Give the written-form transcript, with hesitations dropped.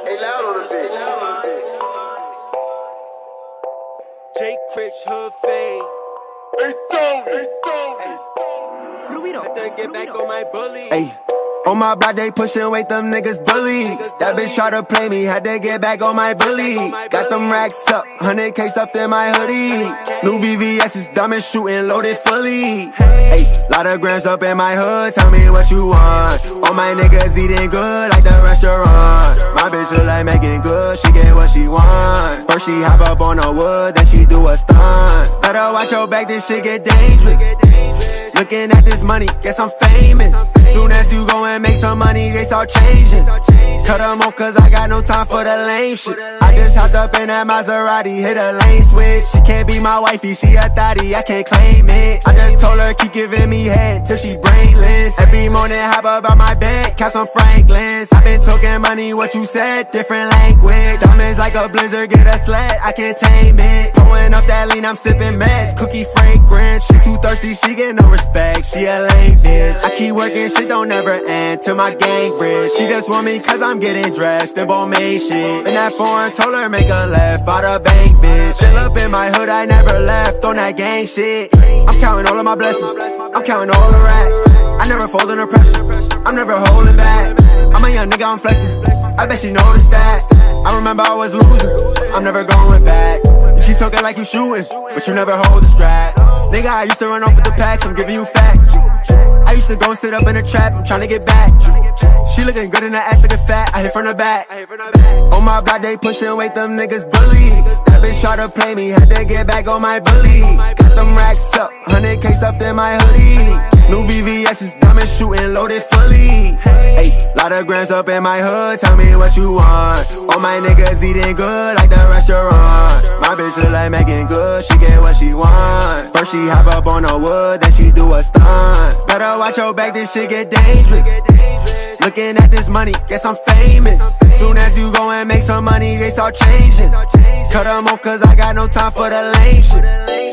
Hey, loud on the beat. Jake Rich Hood Fade. Hey, Tony. I said get back on my bully. Hey. On my block, they pushing weight, them niggas bullies. That bitch try to play me, had to get back on my bully. Got them racks up, 100K stuffed in my hoodie. New VVS is diamond shooting, loaded fully. Hey, lot of grams up in my hood, tell me what you want. All my niggas eating good like the restaurant. My bitch look like making good, she get what she want. First she hop up on the wood, then she do a stunt. Better watch your back, this shit get dangerous. Looking at this money, guess I'm famous. Soon as you go and make some money, they start changing. Cut them off cause I got no time for the lame shit. I just hopped up in that Maserati, hit a lane switch. She can't be my wifey, she a thotty, I can't claim it. I just told her keep giving me head till she brainless. Every morning hop up on my bed, count some Franklins. I been talking money, what you said, different language. Diamonds like a blizzard, get a sled, I can't tame it. Pouring up that lean, I'm sipping mess, cookie fragrance. She too thirsty, she get no respect, she a lame bitch. I keep working, shit don't never end till my gang rich. She just want me cause I'm getting dressed in made shit. In that foreign, told her make a left, by the bank bitch. Still up in my hood, I never left on that gang shit. I'm counting all of my blessings, I'm counting all the racks. I never fold under pressure, I'm never holding back. I'm a young nigga, I'm flexing, I bet she noticed that. I remember I was losing, I'm never going back. You keep talking like you shooting, but you never hold the strap. Nigga, I used to run off with the packs, I'm giving you facts. I used to go and sit up in the trap, I'm trying to get back. She looking good in the ass, looking fat, I hit from the back. On my block, they pushing weight, them niggas bullies. That bitch try to play me, had to get back on my bully. Got them racks up, 100K stuffed in my hoodie. New VVS is diamond shooting, loaded fully. Hey, lot of grams up in my hood, tell me what you want. All my niggas eating good like the restaurant. My bitch look like making good, she get what she want. First she hop up on the wood, then she do a stunt. Better watch your back, this shit get dangerous. Looking at this money, guess I'm famous. Soon as you go and make some money, they start changing. Cut them off cause I got no time for the lame shit.